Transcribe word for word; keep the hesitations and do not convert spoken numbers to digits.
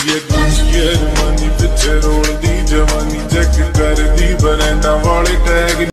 ये गुंजिए जवानी पिछे रोल दी जवानी चेक कर दी बरैंडा वाले टैग